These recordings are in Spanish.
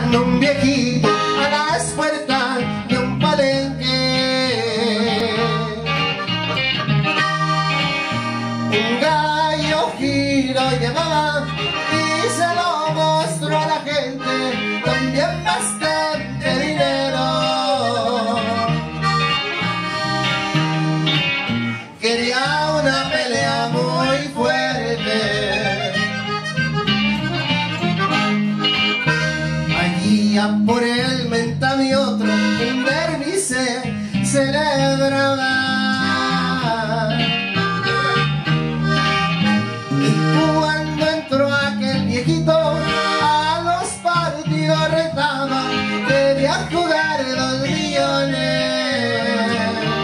tocando un viejito a las puertas de un palenque. Un gallo giro llamaba y se lo mostró a la gente, también bastante dinero. Quería una pelea muy fuerte. Allí a por el mentamiotro un derbi se celebraba. Y cuando entró aquel viejito a los partidos retaba, quería jugar 2 millones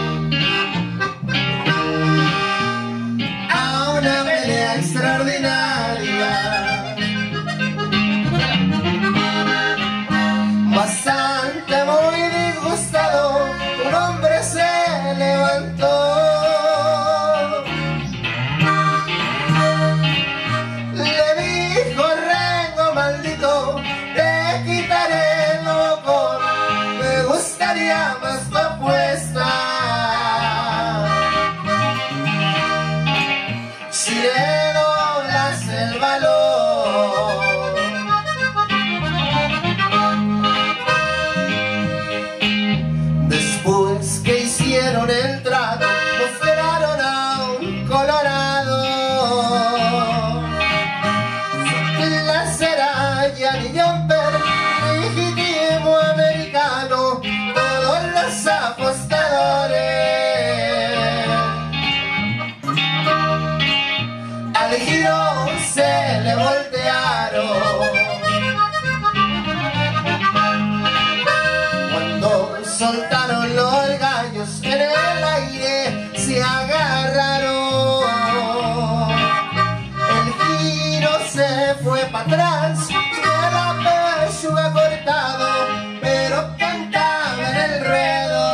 a una pelea extraordinaria. Bastante muy disgustado, un hombre se levantó. Le dijo: Rengo maldito, te quitaré el loco, me gustaría más tu apuesta. Si le doblas el valor. Después que hicieron el trato, mostraron a un colorado. Su clase era Johnny Jumper, legítimo americano, todos los apostadores. Al giro se le voltearon. Soltaron los gallos en el aire, se agarraron. El giro se fue para atrás, de la pechuga cortado, pero cantaba en el ruedo.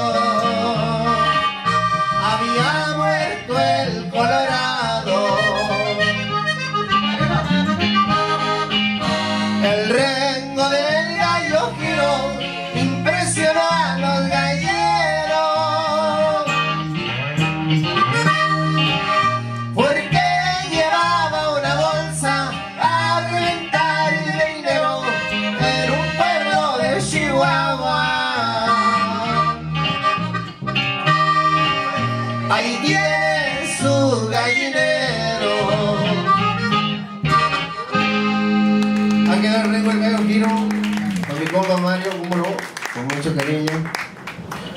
Había muerto el colorado. El rengo del gallo giró, impresionó a los galleros, porque llevaba una bolsa a reventar el dinero en un pueblo de Chihuahua. Ahí tiene su gallinero. Ha quedado rico el gallo giro. Con mi compa Mario, cómo no, con mucho cariño.